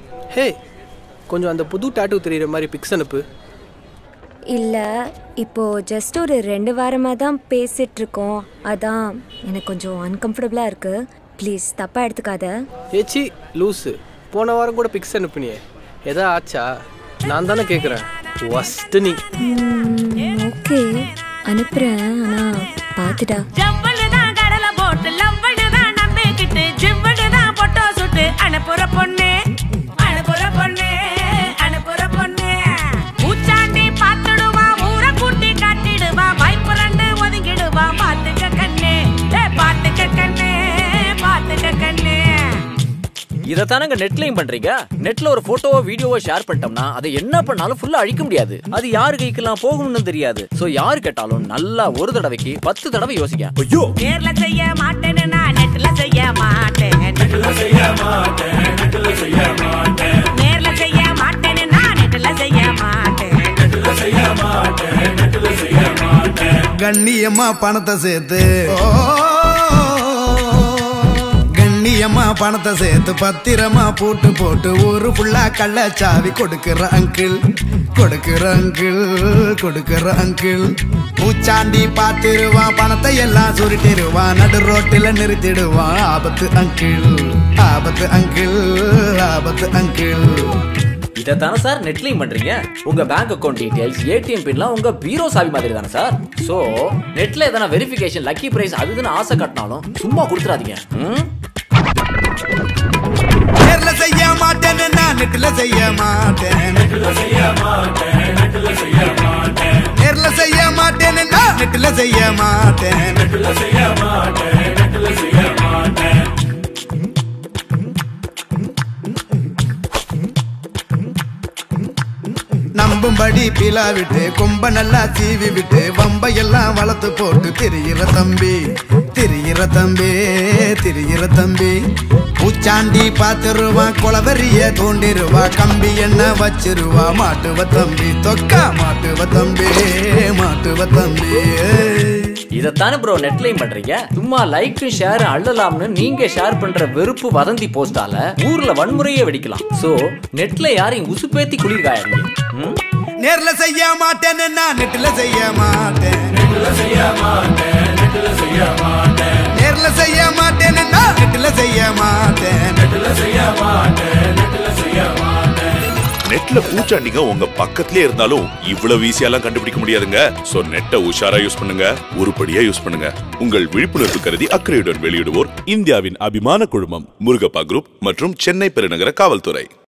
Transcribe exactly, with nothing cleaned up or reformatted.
ஹே, கொஞ்சம் அந்த புது டாட்டூ தெரியுற மாதிரி பிக்ஸ் அனுப்பு. இல்லை, இப்போது ஜஸ்ட் ஒரு ரெண்டு வாரமாக தான் பேசிகிட்டு இருக்கோம். அதான் எனக்கு கொஞ்சம் அன்கம்ஃபர்டபுளாக இருக்குது. ப்ளீஸ் தப்பாக எடுத்துக்காத. ஏச்சி லூஸு, போன வாரம் கூட பிக்ஸ் அனுப்புனியே, எதா ஆச்சா? நான் தானே கேட்குறேன். ஃபஸ்ட்டு நீ. ஓகே அனுப்புகிறேன், ஆனால் பார்த்துட்டா. அனுப்புற பொண்ணு அனுப்புற பொண்ணு அனுப்புற பொண்ணு பூச்சாண்டி பார்த்துடுவா, ஊரை கூட்டி காட்டிடுவா, வாய்ப்பு ரெண்டு ஒதுங்கிடுவா. பாத்துக்க கண்ணு பாத்துக்க கண்ணு பாத்துக்க கண்ணு. இதத்தானங்க நெட்லையும் பண்றீங்க. நெட்ல ஒரு போட்டோவோ வீடியோவோ ஷேர் பண்ணிட்டோம்னா அதை என்ன பண்ணாலும் ஃபுல்லா அழிக்க முடியாது. அது யாரு கைக்கெல்லாம் போகும்னு தெரியாது. சோ யாரு கேட்டாலும் நல்லா ஒரு தடவைக்கு பத்து தடவை யோசிக்க. ஐயோ, நேர்ல செய்ய மாட்டேன்னு நான் நெட்ல செய்ய மாட்டேன். நெட்ல செய்ய மாட்டேன் நெட்ல செய்ய மாட்டேன் நேர்ல செய்ய மாட்டேன்னு நான் நெட்ல செய்ய மாட்டேன். நெட்ல செய்ய மாட்டேன் நெட்ல செய்ய மாட்டேன். கண்ணியம்மா பணத்தை சேர்த்து கண்ணியம்மா பணத்தை சேர்த்து பத்திரமா போட்டு போட்டு ஒரு ஃபுல்லா கள்ளச்சாவி கொடுக்கிற அங்கிள் கொடுக்கிற அங்கிள் கொடுக்கிற அங்கிள். பூச்சாண்டி பார்த்திருவான், பணத்தை எல்லாம் சுருட்டிடுவான், நடு ரோட்டில நிறுத்திடுவான். ஆபத்து அங்கிள் ஆபத்து அங்கிள் ஆபத்து அங்கிள். இதத்தானே சார் நெட்லையும் பண்றீங்க. உங்க பேங்க் அக்கவுண்ட் டீடைல்ஸ், ஏடிஎம் பின்லாம் உங்க பீரோ சாவி மாதிரி தானே சார். சோ நெட்ல எதனா வெரிஃபிகேஷன், லக்கி பிரைஸ் அதுன்னு ஆசை காட்டினாலும் சும்மா கொடுத்துறாதீங்க. நேர்ல செய்ய மாட்டேன்னு நான் நெட்ல செய்ய மாட்டேன். நெட்ல செய்ய மாட்டேன் நெட்ல செய்ய மாட்டேன் நேர்ல செய்ய மாட்டேன்னு நான் நெட்ல செய்ய மாட்டேன். நெட்ல செய்ய மாட்டேன் நெட்ல செய்ய மாட்டேன். நம்பும்படி பிலா விட்டு கொம்ப நல்லா சீவி விட்டு வம்ப எல்லாம் வளர்த்து போட்டு திரியிற தம்பி திரியிற தம்பி திரியிற தம்பி. பூச்சாண்டி பார்த்துருவா, குளவரிய தோண்டிருவா, கம்பி என்ன வச்சிருவா, மாட்டுவ தம்பி தொக்கா மாட்டுவ தம்பி மாட்டுவ தம்பி. இதத்தானே ப்ரோ நெட்லையும் பண்றீங்க. சும்மா லைக் ஷேர் அள்ளலாம்னு நீங்க ஷேர் பண்ற வெறுப்பு வதந்தி போஸ்டால ஊர்ல வன்முறையே வெடிக்கலாம். சோ நெட்ல யாரையும் உசுப்பேத்தி குளிர்காயாதீங்க. நேர்ல செய்ய மாட்டேன்னு நான் நெட்ல செய்ய மாட்டேன். நெட்ல செய்ய மாட்டேன் நெட்ல செய்ய மாட்டேன் நேர்ல செய்ய மாட்டேன்னு நான் நெட்ல செய்ய மாட்டேன். நெட்ல செய்ய மாட்டேன் நெட்ல செய்ய மாட்டேன். நெட்ல பூச்சாண்டிங்க உங்க பக்கத்திலே இருந்தாலும் இவ்வளவு ஈஸியாலாம் கண்டுபிடிக்க முடியாதுங்க. சோ நெட்டை உஷாரா யூஸ் பண்ணுங்க, உருப்படியா யூஸ் பண்ணுங்க. உங்கள் விழிப்புணர்வு கருதி அக்கறையுடன் வெளியிடுவோர் இந்தியாவின் அபிமான குழுமம் முருகப்பா குரூப் மற்றும் சென்னை பெருநகர காவல்துறை.